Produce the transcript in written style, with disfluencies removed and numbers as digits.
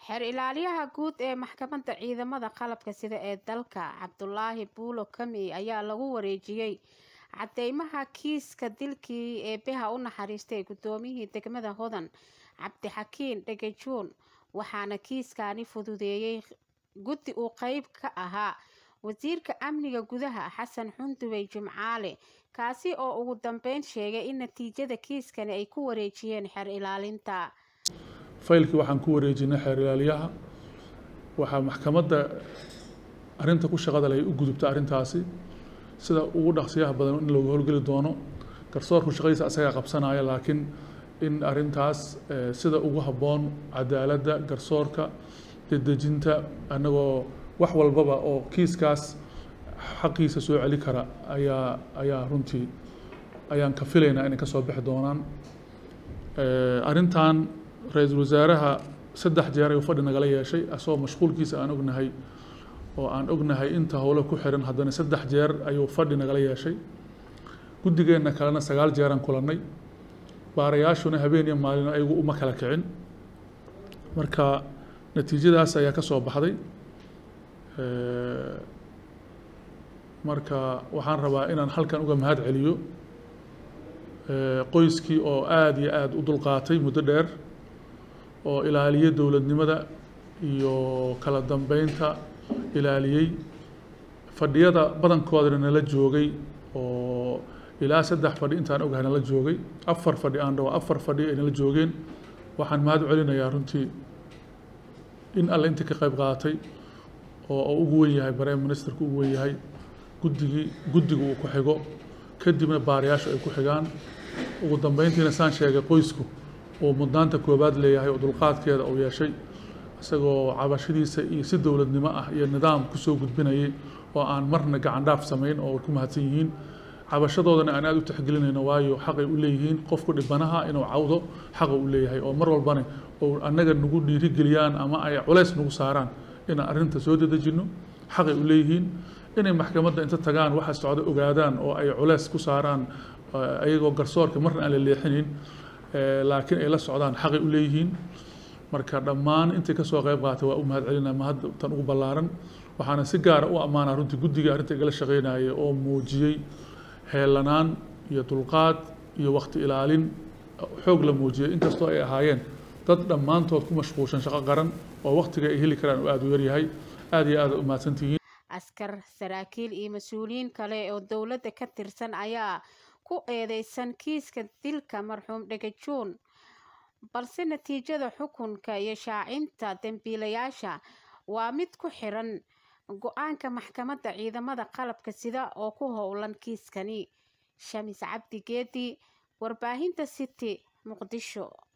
xeer ilaaliyaha guud ee maxkamadda ciidamada qalabka sida ee dalka Cabdulaahi Buulo Kami ayaa lagu wareejiyay cadeymaha kiiska dilkii ee beha u naxariistay gudoomiyihii degmada Hodan Cabdixakiin Dhegajoon waxaana kiiskani fududeeyay guddi uu qayb ka ahaa wasiirka amniga gudaha Xasan Xundubey Jimcaale kaasi oo ugu dambeyn sheegay in natiijada kiiskani ay ku wareejiyeen xeer ilaalinta faylkii waxaan ku wareejinay xeer ilaaliyaha waxaa maxkamadda arinta ku shaqada leh u gudubta arintaasi sida ugu dhaqsiyaha badan in looga howlgeli doono garsoorku shaqadiisa asaga qabsanaya laakiin in arintaas sida ugu habboon cadaaladda garsoorka dedejinta anagoo wax walbaba oo kiiskaas xaqiisa soo celi kara ayaa runtii ayaan ka filaynaa inay ka soo bixi doonaan arintan ra'iisul wasaaraha 3 jeer ayuu fadhi nagala yeeshay asoo mashquulkiisa aan ognahay inta howlo ku xiran haddana 3 jeer ayuu fadhi nagala yeeshay guddigeena kalena 9 jeer aan kulanay baarayaashuna habeen iyo maalin ayagu uma kala kicin marka natiijadaas ayaa ka soo baxday marka waxaan rabaa inaan halkan uga mahad celiyo qoyskii oo aad iyo aad u dulqaatay muddo dheer oo ilaaliyay dowladnimada iyo kala dambeynta ilaaliyay fadhiyada badankoodana nala joogay oo ilaa 3 fadhi intaan ogahay nala joogay 4 fadhi aan dhaw 4 fadhi ay nala joogeen waxaan mahad celinayaa runtii in alla inta ka qayb qaatay oo ugu weyn yahay Prime Ministerku ugu weyn yahay guddigu uu ku xigo kadibna baarayaashu ay ku xigaan ugu dambeyntiina saan sheegay qoysku oo mudnaanta koobaad leeyahay oo dulqaadkeeda uu yeeshay isagoo cabashadiisa iyo si dowladnimo ah iyo nidaam ku soo gudbinayay oo aan marna gacan dhaaf samayn oo ku mahadsan yihiin cabashadoodana aan aad u tixgelinayno waayo xaqay u leeyihiin qofku dhibanaha inuu cawdo xaq u leeyahay oo mar walbana oo annaga nagu dhiirigeliyaan ama ay culays nagu saaraan in arrinta soo dedejino xaqay u leeyihiin inay maxkamadda inta tagaan waxa socdo ogaadaan oo ay culays ku saaraan ayagoo garsoorka marna aan la leexinin laakiin ay la socdaan xaqay u leeyihiin marka dhammaan intii ka soo qayb qaatay waa u mahad celinaa mahad tan ugu ballaaran waxaana si gaar ah u ammaanaa runtii guddiga arrinta igala shaqeynayay oo muujiyay heelanaan iyo dulqaad iyo waqti ilaalin xoog la muujiyay inkastoo ay ahaayeen dad dhammaantood ku mashquulsan shaqo qaran oo waqtiga ay heli karaan aad u yar yahay aad iyo aad u mahadsantihiin askar saraakiil iyo mas'uuliyiin kale oo dowladda ka tirsan ayaa ku eedeysan kiiska dilka marxuum Dhegajoon balse natiijada xukunka iyo shaacinta dambiilayaasha waa mid ku xiran go'aanka maxkamadda ciidamada qalabka sida oo ku howlan kiiskani Shamis Cabdi Geedi warbaahinta City Muqdisho